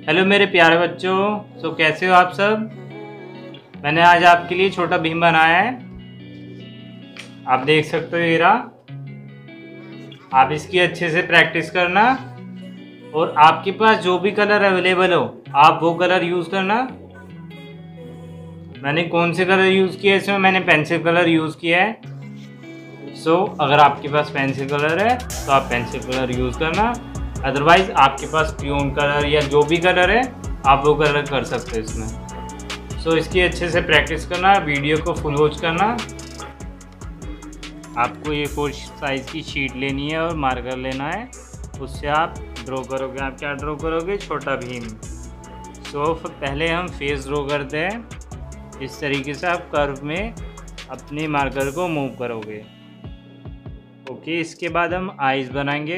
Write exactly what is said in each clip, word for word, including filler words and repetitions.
Hello मेरे प्यारे बच्चों। सो कैसे हो आप सब। मैंने आज आपके लिए छोटा भीम बनाया है। आप देख सकते हो ये रहा। आप इसकी अच्छे से प्रैक्टिस करना और आपके पास जो भी कलर अवेलेबल हो आप वो कलर यूज़ करना। मैंने कौन से कलर यूज़ किया है इसमें, मैंने पेंसिल कलर यूज़ किया है। सो अगर आपके पास पेंसिल कलर है तो आप पेंसिल कलर यूज़ करना, अदरवाइज आपके पास क्रेयॉन कलर या जो भी कलर है आप वो कलर कर सकते हो इसमें। सो so, इसकी अच्छे से प्रैक्टिस करना, वीडियो को फुल वॉच करना। आपको ये फोर साइज़ की शीट लेनी है और मार्कर लेना है, उससे आप ड्रॉ करोगे। आप क्या ड्रॉ करोगे? छोटा भीम। सो so, पहले हम फेस ड्रॉ करते हैं। इस तरीके से आप कर्व में अपने मार्कर को मूव करोगे। ओके, इसके बाद हम आइज़ बनाएंगे।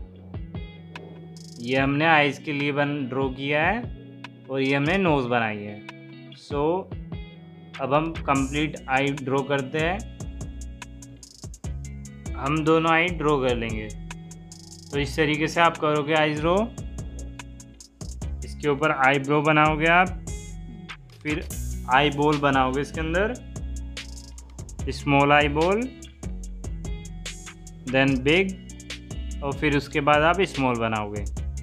ये हमने आइज़ के लिए बन ड्रॉ किया है और ये हमने नोज़ बनाई है। सो so, अब हम कंप्लीट आई ड्रॉ करते हैं। हम दोनों आई ड्रॉ कर लेंगे। तो इस तरीके से आप करोगे आइज़ ड्रॉ। इसके ऊपर आईब्रो बनाओगे आप, फिर आई बॉल बनाओगे इसके अंदर, small eye ball, then big, और फिर उसके बाद आप स्मॉल बनाओगे।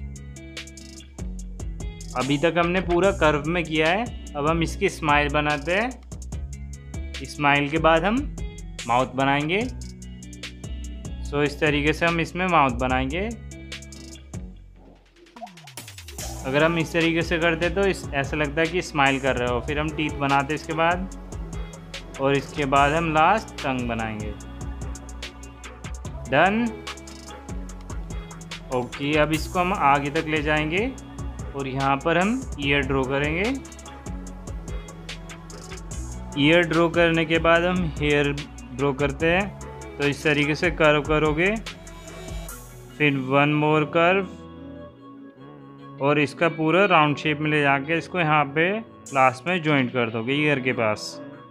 अभी तक हमने पूरा कर्व में किया है। अब हम इसकी स्माइल बनाते हैं। स्माइल के बाद हम माउथ बनाएंगे। सो इस तरीके से हम इसमें माउथ बनाएंगे। अगर हम इस तरीके से करते तो इस ऐसा लगता है कि स्माइल कर रहे हो। फिर हम टीथ बनाते इसके बाद, और इसके बाद हम लास्ट टंग बनाएंगे। डन। ओके, अब इसको हम आगे तक ले जाएंगे और यहाँ पर हम ईयर ड्रॉ करेंगे। ईयर ड्रॉ करने के बाद हम हेयर ड्रॉ करते हैं। तो इस तरीके से कर्व करोगे, फिर वन मोर कर्व, और इसका पूरा राउंड शेप में ले जाके इसको यहाँ पे लास्ट में जॉइंट कर दोगे ईयर के पास।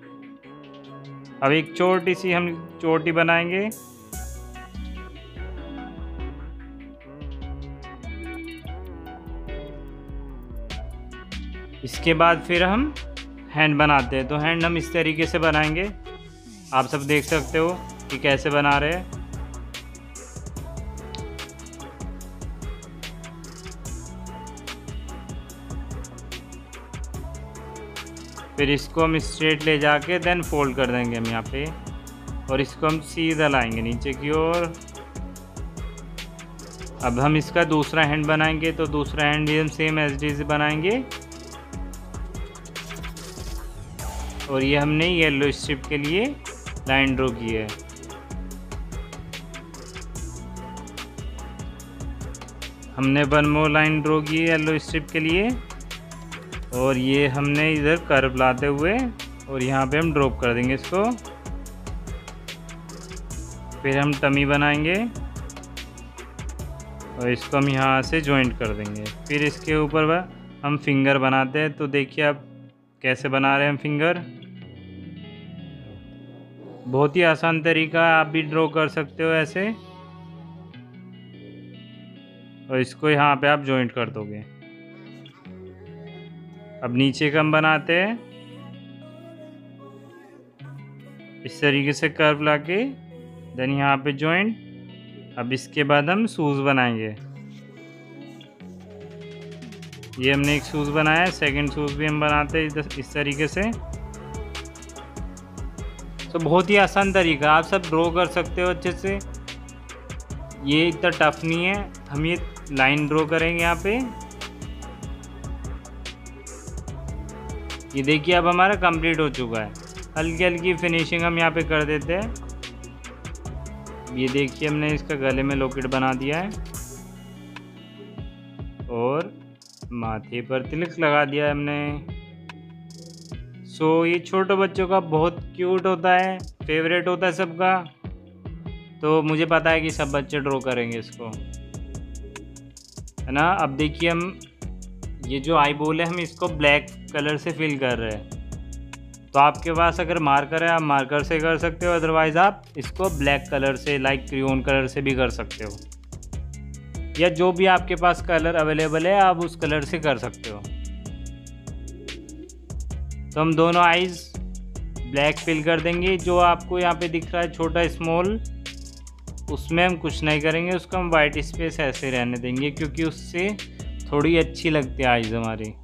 अब एक छोटी सी हम चोटी बनाएंगे। इसके बाद फिर हम हैंड बनाते हैं। तो हैंड हम इस तरीके से बनाएंगे। आप सब देख सकते हो कि कैसे बना रहे हैं। फिर इसको हम स्ट्रेट ले जाके देन फोल्ड कर देंगे हम यहाँ पे, और इसको हम सीधा लाएंगे नीचे की ओर। अब हम इसका दूसरा हैंड बनाएंगे। तो दूसरा हैंड भी हम सेम एज डी से बनाएंगे, और ये हमने येलो स्ट्रिप के लिए लाइन ड्रॉ की है। हमने वन मोर लाइन ड्रॉ की है येलो स्ट्रिप के लिए, और ये हमने इधर कर्व लाते हुए और यहाँ पे हम ड्रॉप कर देंगे इसको। फिर हम टमी बनाएंगे और इसको हम यहाँ से जॉइंट कर देंगे। फिर इसके ऊपर हम फिंगर बनाते हैं। तो देखिए आप कैसे बना रहे हैं हम फिंगर। बहुत ही आसान तरीका है, आप भी ड्रॉ कर सकते हो ऐसे। और इसको यहाँ पे आप जॉइंट कर दोगे। अब नीचे का हम बनाते हैं इस तरीके से कर्व लाके, देन यहाँ पे जॉइंट। अब इसके बाद हम शूज़ बनाएंगे। ये हमने एक शूज़ बनाया है, सेकंड शूज़ भी हम बनाते हैं इस तरीके से। तो बहुत ही आसान तरीका, आप सब ड्रॉ कर सकते हो अच्छे से। ये इतना टफ नहीं है। हम ये लाइन ड्रॉ करेंगे यहाँ पे। ये देखिए अब हमारा कंप्लीट हो चुका है। हल्की हल्की फिनिशिंग हम यहाँ पे कर देते हैं। ये देखिए हमने इसका गले में लॉकेट बना दिया है और माथे पर तिलक लगा दिया है हमने। सो ये छोटे बच्चों का बहुत क्यूट होता है, फेवरेट होता है सबका। तो मुझे पता है कि सब बच्चे ड्रॉ करेंगे इसको, है ना। अब देखिए हम ये जो आई बॉल है हम इसको ब्लैक कलर से फिल कर रहे हैं। तो आपके पास अगर मार्कर है आप मार्कर से कर सकते हो, अदरवाइज़ आप इसको ब्लैक कलर से लाइक क्रेयॉन कलर से भी कर सकते हो। या जो भी आपके पास कलर अवेलेबल है आप उस कलर से कर सकते हो। तो हम दोनों आइज़ ब्लैक फिल कर देंगे। जो आपको यहाँ पे दिख रहा है छोटा स्मॉल, उसमें हम कुछ नहीं करेंगे, उसका हम वाइट स्पेस ऐसे रहने देंगे क्योंकि उससे थोड़ी अच्छी लगती है आइज़ हमारी।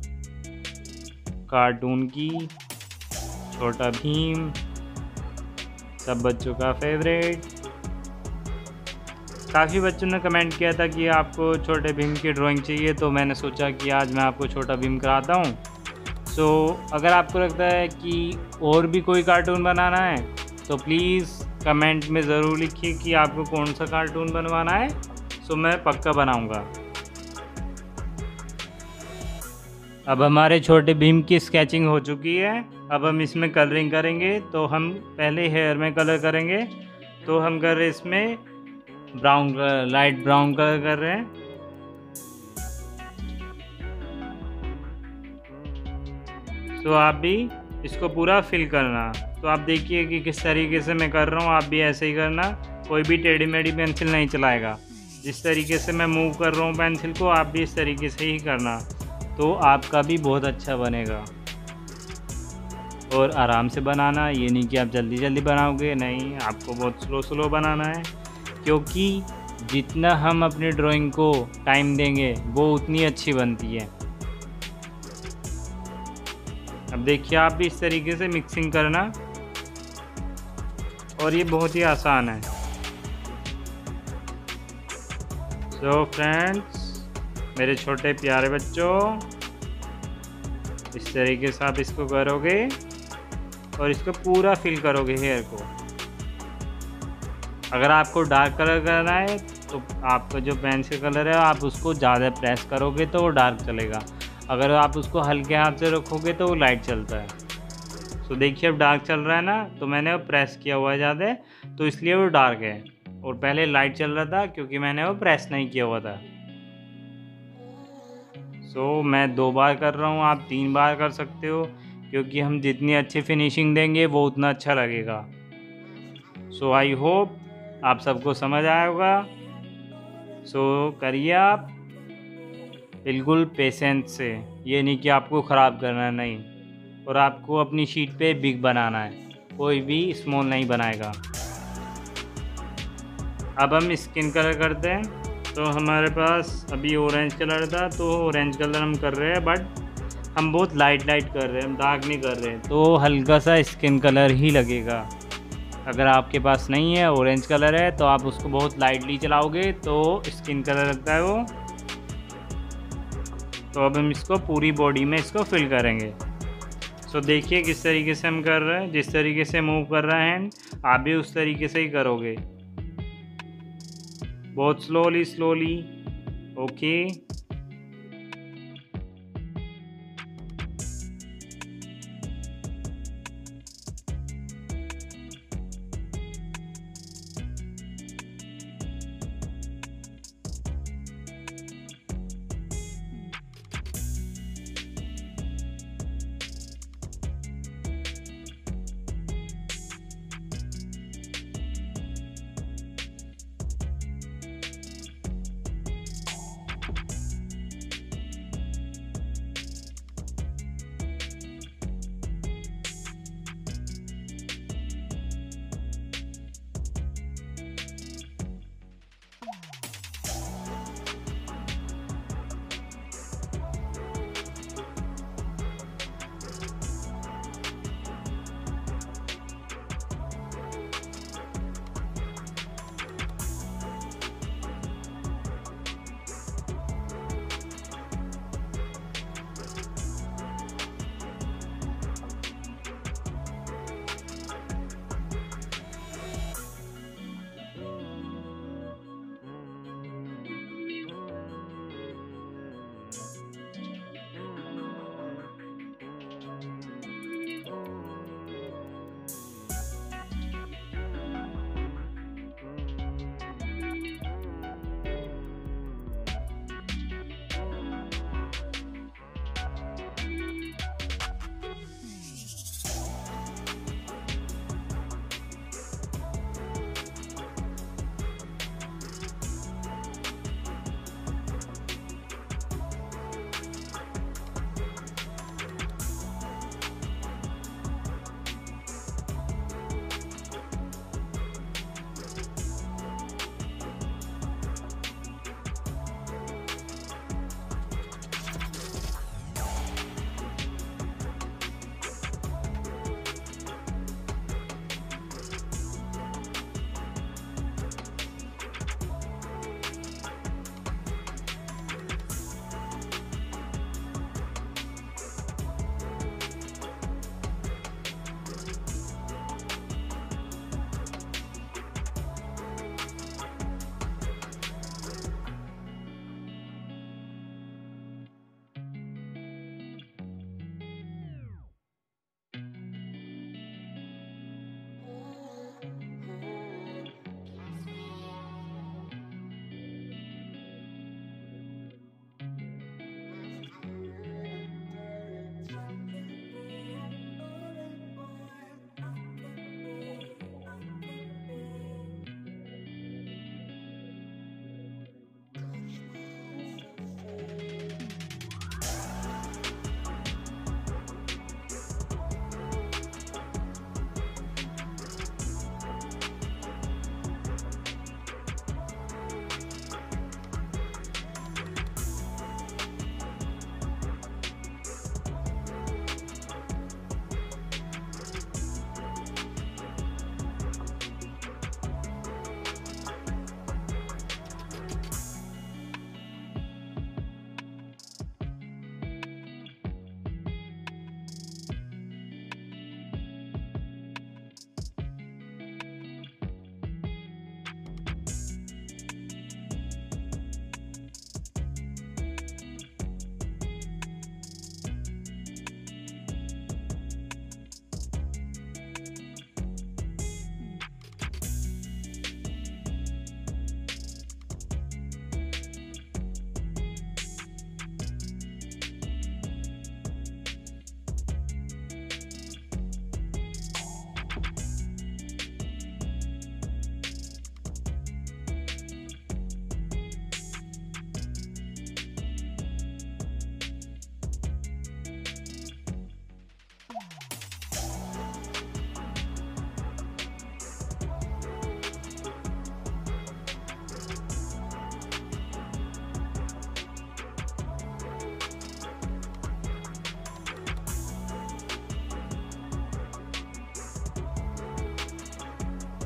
कार्टून की छोटा भीम, सब बच्चों का फेवरेट। काफ़ी बच्चों ने कमेंट किया था कि आपको छोटे भीम की ड्राइंग चाहिए, तो मैंने सोचा कि आज मैं आपको छोटा भीम कराता हूँ। सो so, अगर आपको लगता है कि और भी कोई कार्टून बनाना है तो प्लीज़ कमेंट में ज़रूर लिखिए कि आपको कौन सा कार्टून बनवाना है। सो so, मैं पक्का बनाऊँगा। अब हमारे छोटे भीम की स्केचिंग हो चुकी है। अब हम इसमें कलरिंग करेंगे। तो हम पहले हेयर में कलर करेंगे। तो हम कर रहे हैं इसमें brown colour, light brown colour कर रहे हैं। तो आप भी इसको पूरा फिल करना। तो आप देखिए कि किस तरीके से मैं कर रहा हूँ, आप भी ऐसे ही करना। कोई भी टेढ़ी मेढ़ी पेंसिल नहीं चलाएगा। जिस तरीके से मैं मूव कर रहा हूँ पेंसिल को, आप भी इस तरीके से ही करना। तो आपका भी बहुत अच्छा बनेगा। और आराम से बनाना, ये नहीं कि आप जल्दी जल्दी बनाओगे, नहीं, आपको बहुत स्लो स्लो बनाना है। क्योंकि जितना हम अपनी ड्राइंग को टाइम देंगे वो उतनी अच्छी बनती है। अब देखिए आप भी इस तरीके से मिक्सिंग करना, और ये बहुत ही आसान है। सो फ्रेंड्स, मेरे छोटे प्यारे बच्चों, इस तरीके से आप इसको करोगे और इसको पूरा फिल करोगे हेयर को। अगर आपको डार्क कलर करना है तो आपका जो पेंसिल कलर है आप उसको ज़्यादा प्रेस करोगे तो वो डार्क चलेगा। अगर आप उसको हल्के हाथ से रखोगे तो वो लाइट चलता है। तो देखिए अब डार्क चल रहा है ना, तो मैंने वो प्रेस किया हुआ है ज़्यादा, तो इसलिए वो डार्क है। और पहले लाइट चल रहा था क्योंकि मैंने वो प्रेस नहीं किया हुआ था। सो मैं दो बार कर रहा हूँ, आप तीन बार कर सकते हो, क्योंकि हम जितनी अच्छी फिनिशिंग देंगे वो उतना अच्छा लगेगा। सो आई होप आप सबको समझ आया होगा। सो करिए आप बिल्कुल पेशेंस से, ये नहीं कि आपको ख़राब करना है, नहीं। और आपको अपनी शीट पे बिग बनाना है, कोई भी स्मॉल नहीं बनाएगा। अब हम स्किन कलर करते हैं। तो हमारे पास अभी ऑरेंज कलर था, तो ऑरेंज कलर हम कर रहे हैं, बट हम बहुत लाइट लाइट कर रहे हैं, हम डार्क नहीं कर रहे हैं, तो हल्का सा स्किन कलर ही लगेगा। अगर आपके पास नहीं है, ऑरेंज कलर है, तो आप उसको बहुत लाइटली चलाओगे तो स्किन कलर लगता है वो। तो अब हम इसको पूरी बॉडी में इसको फिल करेंगे। सो देखिए किस तरीके से हम कर रहे हैं, जिस तरीके से मूव कर रहे हैं आप भी उस तरीके से ही करोगे, बहुत स्लोली स्लोली। ओके,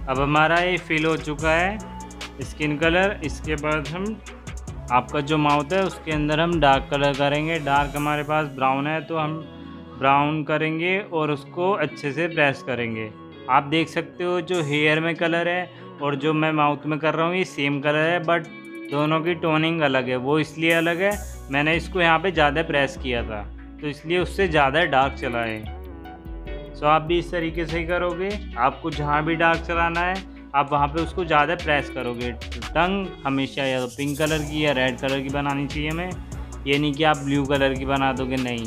अब हमारा ये फिल हो चुका है स्किन कलर। इसके बाद हम आपका जो माउथ है उसके अंदर हम डार्क कलर करेंगे। डार्क हमारे पास ब्राउन है तो हम ब्राउन करेंगे और उसको अच्छे से प्रेस करेंगे। आप देख सकते हो जो हेयर में कलर है और जो मैं माउथ में कर रहा हूँ ये सेम कलर है, बट दोनों की टोनिंग अलग है। वो इसलिए अलग है, मैंने इसको यहाँ पे ज़्यादा प्रेस किया था तो इसलिए उससे ज़्यादा डार्क चला है। सो आप भी इस तरीके से ही करोगे। आपको जहाँ भी डार्क चलाना है आप वहाँ पे उसको ज़्यादा प्रेस करोगे। टंग हमेशा या तो पिंक कलर की या रेड कलर की बनानी चाहिए हमें, ये नहीं कि आप ब्लू कलर की बना दोगे, नहीं।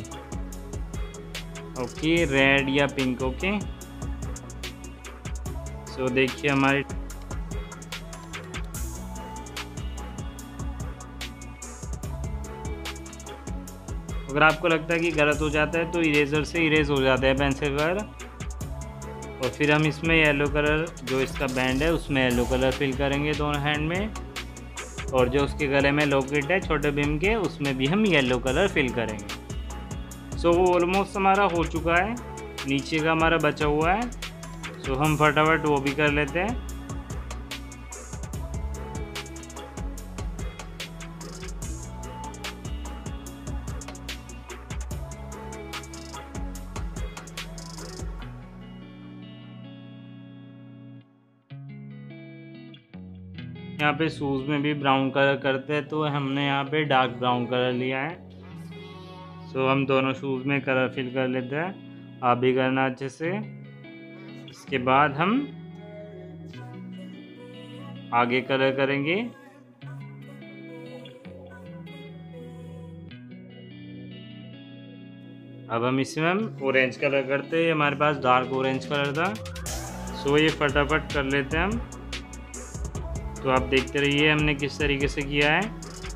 ओके, रेड या पिंक। ओके, सो देखिए हमारी अगर आपको लगता है कि गलत हो जाता है तो इरेजर से इरेज हो जाता है पेंसिल कलर। और फिर हम इसमें येलो कलर, जो इसका बैंड है उसमें येलो कलर फिल करेंगे दोनों हैंड में, और जो उसके गले में लॉकेट है छोटे भीम के उसमें भी हम येलो कलर फिल करेंगे। सो वो ऑलमोस्ट हमारा हो चुका है, नीचे का हमारा बचा हुआ है। सो हम फटाफट वो भी कर लेते हैं। यहाँ पे शूज़ में भी ब्राउन कलर करते हैं तो हमने यहाँ पे डार्क ब्राउन कलर लिया है। सो हम दोनों शूज़ में कलर फिल कर लेते हैं, आप भी करना अच्छे से। इसके बाद हम आगे कलर करेंगे। अब हम इसमें हम ऑरेंज कलर करते हैं, हमारे पास डार्क ऑरेंज कलर था। सो ये फटाफट कर लेते हैं हम। तो आप देखते रहिए हमने किस तरीके से किया है।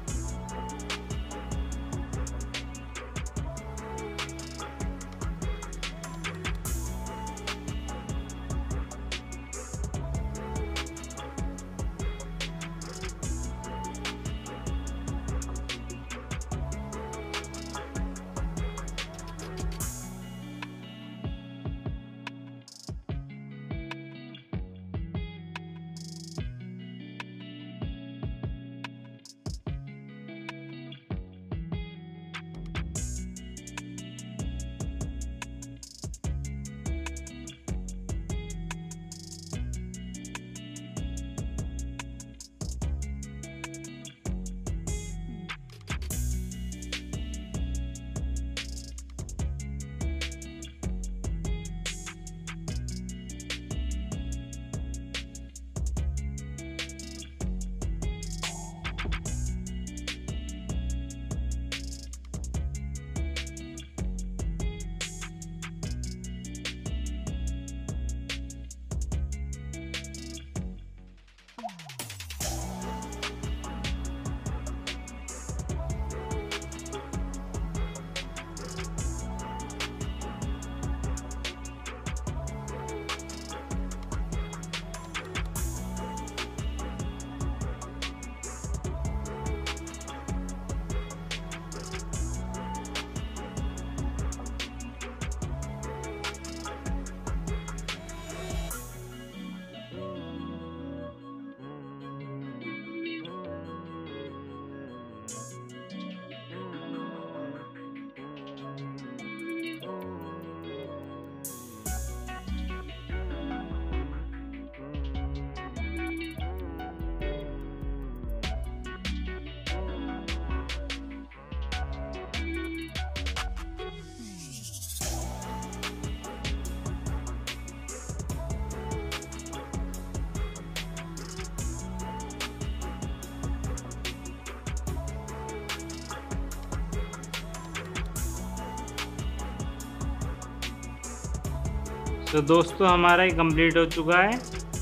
तो दोस्तों हमारा ये कंप्लीट हो चुका है।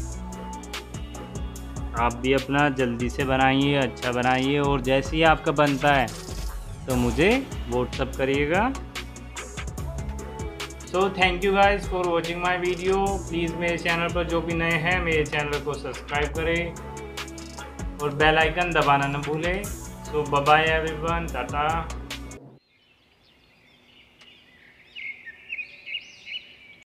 आप भी अपना जल्दी से बनाइए, अच्छा बनाइए, और जैसे ही आपका बनता है तो मुझे व्हाट्सअप करिएगा। So thank you guys for watching my video. Please मेरे चैनल पर जो भी नए हैं मेरे चैनल को सब्सक्राइब करें और बेल आइकन दबाना न भूलें। So bye bye everyone, Tata.